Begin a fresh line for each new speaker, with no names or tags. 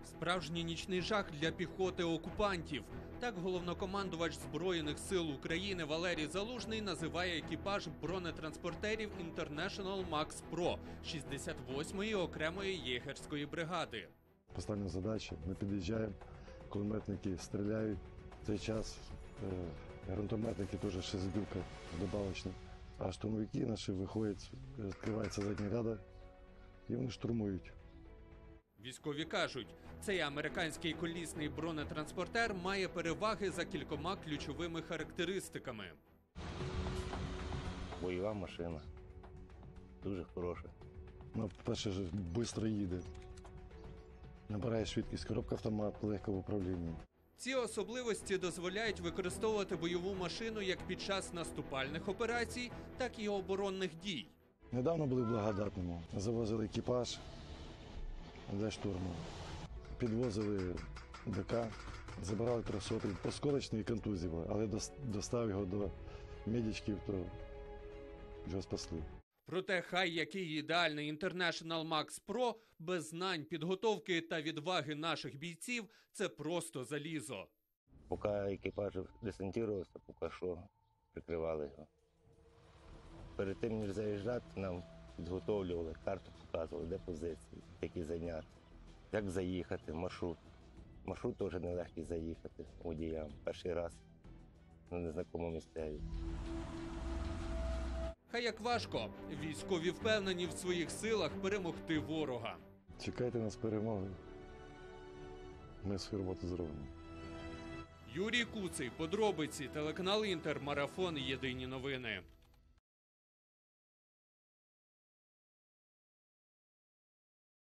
Справжній нічний жах для піхоти окупантів. Так головнокомандувач Збройних сил України Валерій Залужний називає екіпаж бронетранспортерів International Max Pro 68-ї окремої єгерської бригади.
Поставлена задача, ми під'їжджаємо, кулеметники стріляють. В цей час гранатометники теж ще збілка добавочна. А штурмовики наші виходять, відкривається задня ряда і вони штурмують.
Військові кажуть, цей американський колісний бронетранспортер має переваги за кількома ключовими характеристиками.
Бойова машина. Дуже хороша.
Ну, по-перше, швидко їде. Набирає швидкість, коробка автомат, легко в управлінні.
Ці особливості дозволяють використовувати бойову машину як під час наступальних операцій, так і оборонних дій.
Недавно були в Благодатному, завозили екіпаж для штурму, підвозили БК, забирали 300, осколочні контузії були, але достав його до медичків, то його спасли.
Проте хай який ідеальний International Max Pro, без знань, підготовки та відваги наших бійців – це просто залізо.
Поки екіпаж десантувався, поки що прикривали його. Перед тим, ніж заїжджати, нам підготовлювали, карту показували, де позиції, які зайняти, як заїхати, маршрут. Маршрут теж нелегкий заїхати водіям. Перший раз на незнакомому місцеві.
Хай як важко, військові впевнені в своїх силах перемогти ворога.
Чекайте нас перемоги. Ми свою роботу зробимо.
Юрій Куций, подробиці, телеканал Інтер, марафон «Єдині новини».